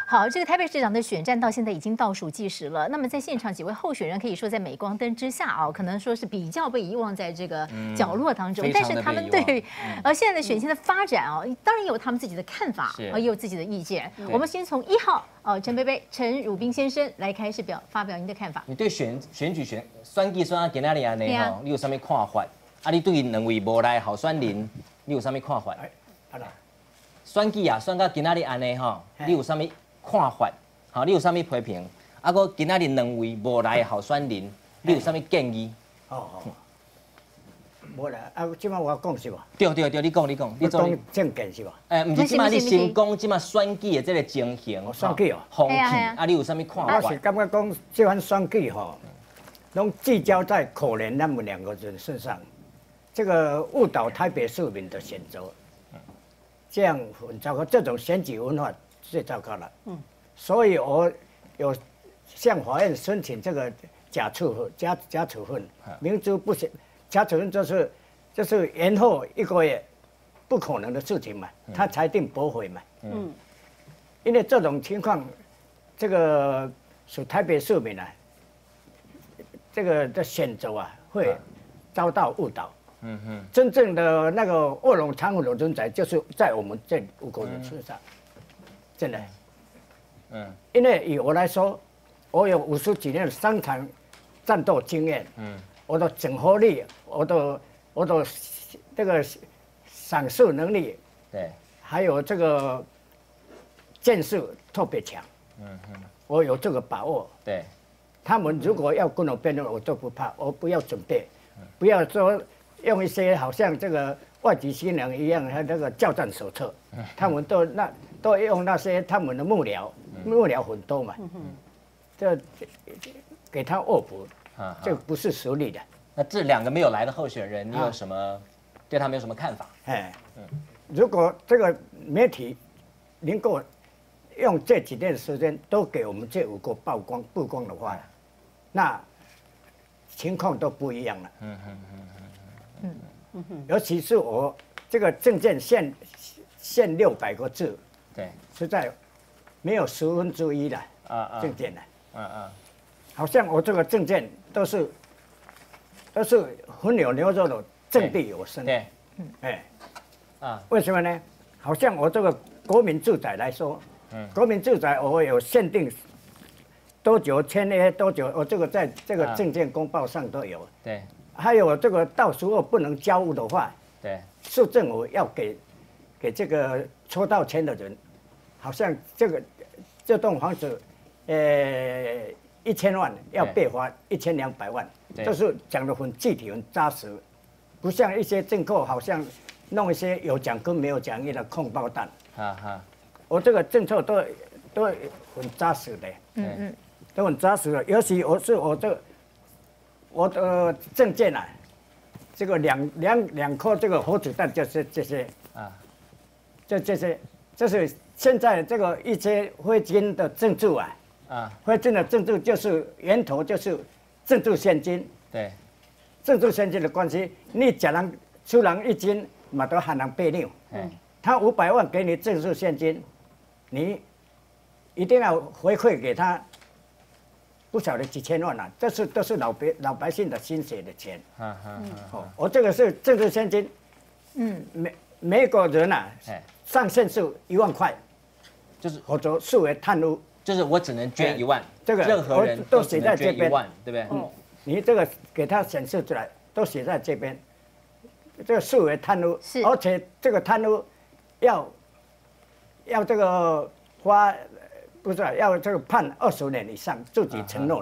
好，这个台北市长的选战到现在已经倒数计时了。那么在现场几位候选人可以说在镁光灯之下啊，可能说是比较被遗忘在这个角落当中。但是他们对于现在的选情的发展啊，当然有他们自己的看法，也有自己的意见。我们先从1号陈汝彬先生来开始发表您的看法。 你对选举选举选啊，今仔日安尼吼，你有啥物看法？啊，你对两位无来候选人，你有啥物看法？选举啊，选到今仔日安尼吼，你有啥物看法？好，你有啥物批评？啊，搁今仔日两位无来候选人，你有啥物建议？ 无啦，啊，即摆我讲是无？ 对，你讲， 你讲政见是无？ 毋是即摆你先讲即摆选举的这个情形， 选举哦， 风气，啊，你有啥物看法？ 我是感觉讲这番选举吼，拢聚焦在可怜他们2个人身上，这个误导台北市民的选择。这样很糟糕，这种选举文化最糟糕了。所以我有向法院申请这个假处分，明知不行，假处分就是延后1个月，不可能的事情嘛。他裁定驳回嘛。因为这种情况，这个属台北市民啊，这个的选择啊会遭到误导。真正的那个卧龙藏虎的人才，就是在我们这5个人身上，真的。因为以我来说，我有50几年的商场战斗经验，我的整合力，我的这个赏识能力，对，还有这个见识特别强，我有这个把握。对，他们如果要跟我辩论，我都不怕，我不要准备，不要说。用一些好像这个外籍新人一样，他那个教战手册，他们都用那些他们的幕僚很多嘛，这给他恶补，这不是实力的。 那这2个没有来的候选人，你有什么对他们有什么看法？ 如果这个媒体能够用这几天的时间都给我们这5个曝光的话，那情况都不一样了。尤其是我这个证件限600个字，对，实在没有1/10的证件了。好像我这个证件都是荤有牛肉的，掷地有声。对，为什么呢？好像我这个国民住宅来说，国民住宅我有限定多久签约多久，我这个在这个证件公报上都有。对。还有这个到时候不能交屋的话，对，市政府要给这个抽到签的人，好像这栋房子，1000万要被罚1200万，就是讲得很具体很扎实，不像一些政客好像弄一些有奖跟没有奖励的空包弹。我这个政策都很扎实的，都很扎实的，尤其我的证件啊，这个两颗这个火子弹就是这些这是现在这个一些汇金的证据汇金的证据就是源头就是政治现金，对，政治现金的关系，你假人出人1斤嘛都喊人8两，他500万给你政治现金，你一定要回馈给他。不晓得几千万啊，这都是老百姓的心血的钱。我这个是政治现金，每一个人啊，上限是1万块，就是或者视为贪污， 就是我只能捐1万， 这个任何人都写在这边， 对不对？ 你这个给他显示出来，都写在这边，这个视为贪污，而且这个贪污要这个花。不是要这个判20年以上，自己承诺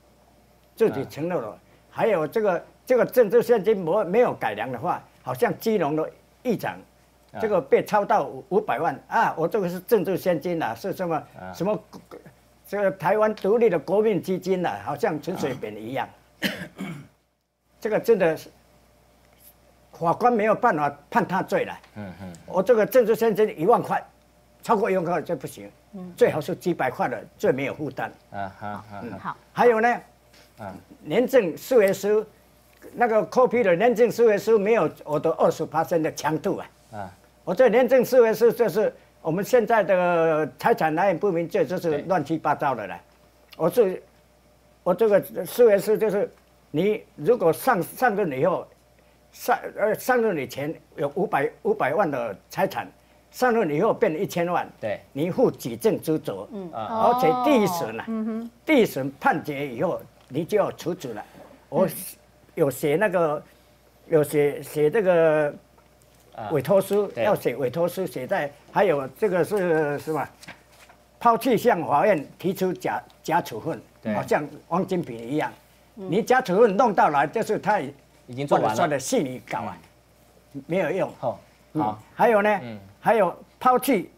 的，还有这个政治现金没有改良的话，好像基隆的议长，这个被抄到500万啊！我这个是政治现金啊，是什么这个台湾独立的国民基金啊，好像陈水扁一样，这个真的是法官没有办法判他罪了。我这个政治现金1万块，超过1万块就不行。最好是几百块的，最没有负担。好。还有呢，廉政事业司那个 copy 的廉政事业司没有我的20%的强度啊。我这廉政事业司就是我们现在的财产来源不明，这就是乱七八糟的了。我这个4月4就是你如果上任以后，上任以前有500万的财产，上任以后变成1000万， 对， 你负举证之责，而且第一审判决以后，你就要处置了。我有写那个，有写这个委托书，要写委托书写在，还有这个是什么？抛弃向法院提出假处分，好像王金平一样，你假处分弄到来就是他已经做完了， 说的信里搞啊，没有用。 好， 还有呢，还有抛弃，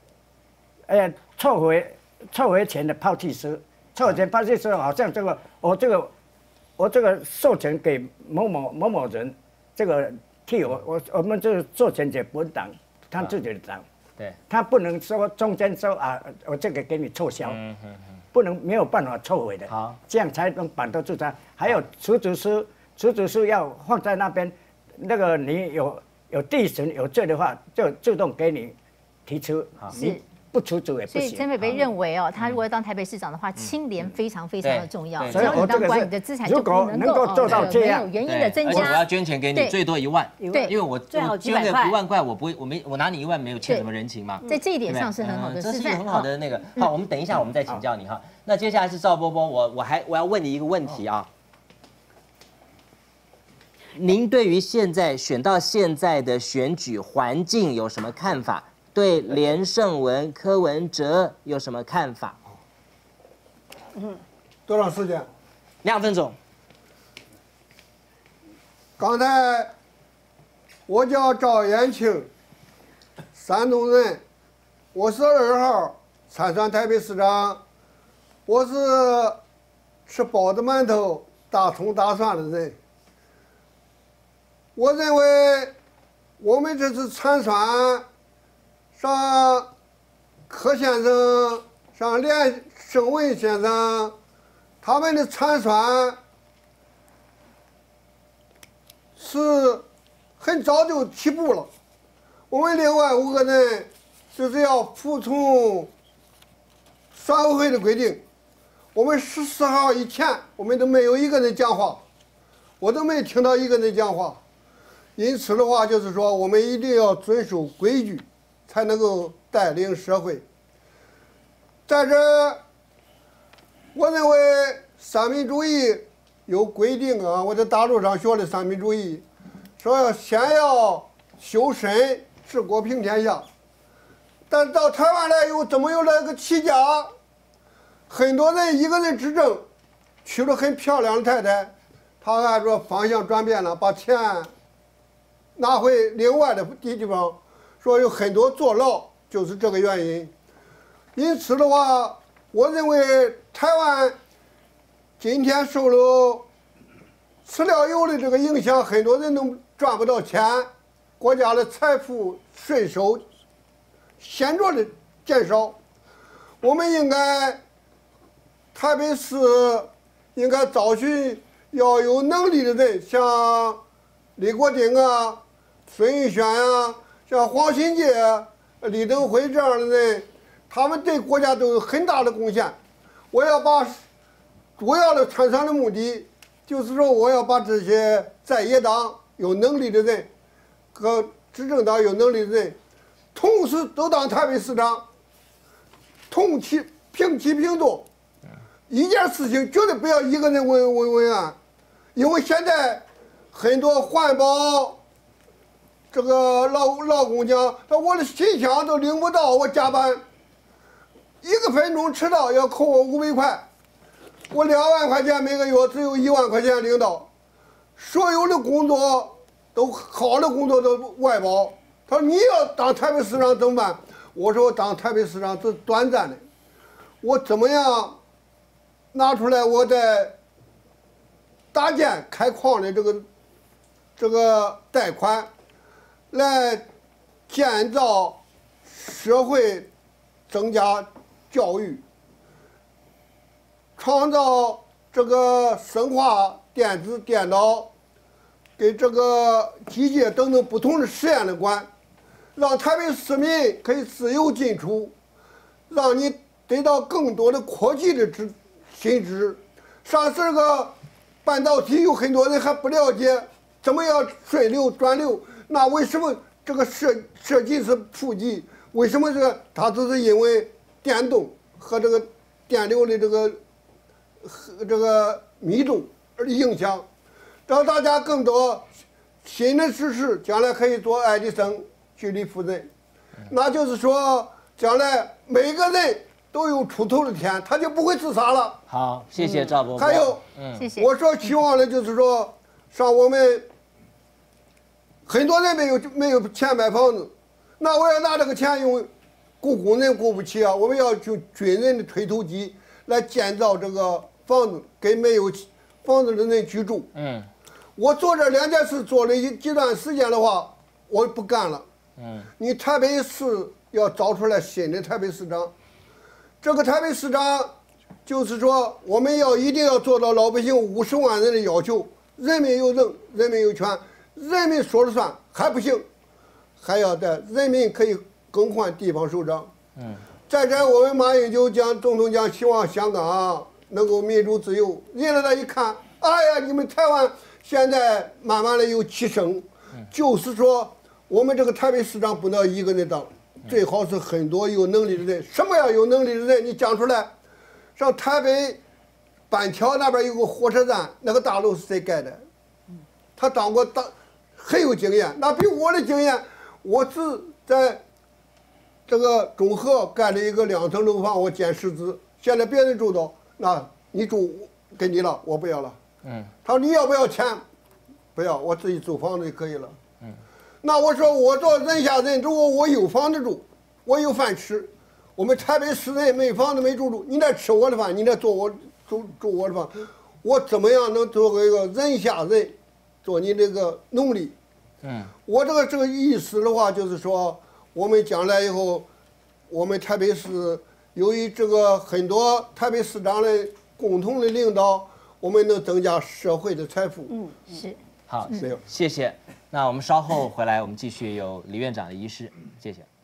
撤回钱的抛弃书，撤回钱抛弃书好像这个我这个授权给某某人，这个替我们这个授权给本党，他自己的党， 对， 他不能说中间说啊，我这个给你撤销，不能没有办法撤回的， 好， 这样才能绑得住他。还有处置书要放在那边，那个你有第一审有罪的话，就自动给你提出，你不处置也不行。 所以陈北北认为哦，他如果要当台北市长的话，清廉非常非常的重要。 所以我这个是，你的资产就不能够做到这样， 没有原因的增加。 我要捐钱给你，最多1万， 对， 因为我捐个1万块，我拿你1万没有欠什么人情嘛。 在这一点上是很好的示范， 这是一个很好的那个。好，我们等一下我们再请教你哈。那接下来是赵波波，我要问你一个问题啊。您对于现在选到现在的选举环境有什么看法？对连胜文、柯文哲有什么看法？ 多长时间 ？2分钟。 刚才我叫赵延庆，山东人，我是2号参选台北市长，我是吃包子馒头、大葱大蒜的人。我认为我们这次参选。上柯先生、上连胜文先生，他们的参选是很早就起步了。我们另外5个人就是要服从选委会的规定。我们14号以前，我们都没有一个人讲话，我都没听到一个人讲话。因此的话，就是说我们一定要遵守规矩。才能够带领社会。在这，我认为三民主义有规定啊，我在大陆上学的三民主义，说先要修身治国平天下。但到台湾来又怎么有那个起家？很多人一个人执政，娶了很漂亮的太太，他按照方向转变了，把钱拿回另外的地方。说有很多坐牢，就是这个原因。因此的话，我认为台湾今天受了饲料油的这个影响，很多人都赚不到钱，国家的财富税收显著的减少。我们应该台北市应该找寻要有能力的人，像李国鼎啊、孙运璇啊。像黄新介、李登辉这样的人，他们对国家都有很大的贡献。我要把主要的参选的目的，就是说我要把这些在野党有能力的人和执政党有能力的人，同时都当台北市长，平起平坐，一件事情绝对不要一个人为案，因为现在很多环保。这个劳工讲，他我的信箱都领不到，我加班1个分钟迟到要扣我500块，我2万块钱每个月只有1万块钱领到，所有的工作都好的工作都外包。他说你要当台北市长怎么办？我说当台北市长是短暂的，我怎么样拿出来我在搭建开矿的这个贷款。来建造社会，增加教育，创造这个生化、电子、电脑，给这个机械等等不同的实验的馆， 让台北市民可以自由进出，让你得到更多的科技的新知。啥是个半导体，有很多人还不了解，怎么样顺流转流？那为什么这个设计是普及？为什么这个它都是因为电动和这个电流的这个密度而影响，让大家更多新的知识，将来可以做爱迪生、居里夫人。那就是说，将来每个人都有出头的天，他就不会自杀了。 好，谢谢赵伯伯。 还有， 谢谢。 我说希望的就是说，像我们很多人没有钱买房子，那我要拿这个钱用雇工人雇不起啊，我们要用军人的推土机来建造这个房子，给没有房子的人居住。我做这2件事做了几段时间的话，我不干了。你台北市要找出来新的台北市长，这个台北市长就是说，我们一定要做到老百姓50万人的要求，人民有政，人民有权，人民说了算还不行，还要在人民可以更换地方首长。在这我们马英九总统讲，希望香港能够民主自由。人家一看，哎呀，你们台湾现在慢慢的有提升，就是说我们这个台北市长不能一个人当，最好是很多有能力的人。什么样有能力的人？你讲出来。上台北板桥那边有个火车站，那个大楼是谁盖的？他当过很有经验，那比我的经验，我只在这个中和盖了一个2层楼房，我建10支，现在别人住到，那你住给你了，我不要了。他说你要不要钱？不要，我自己租房子就可以了。那我说我做人下人，如果我有房子住，我有饭吃，我们台北市人没房子没住，你来吃我的饭，你来住我的饭，我怎么样能做一个人下人，做你这个奴隶？我这个意思的话，就是说，我们将来以后，我们台北市由于这个很多台北市长的共同的领导，我们能增加社会的财富。 是。 好，谢谢。那我们稍后回来，我们继续有李院长的仪式，谢谢。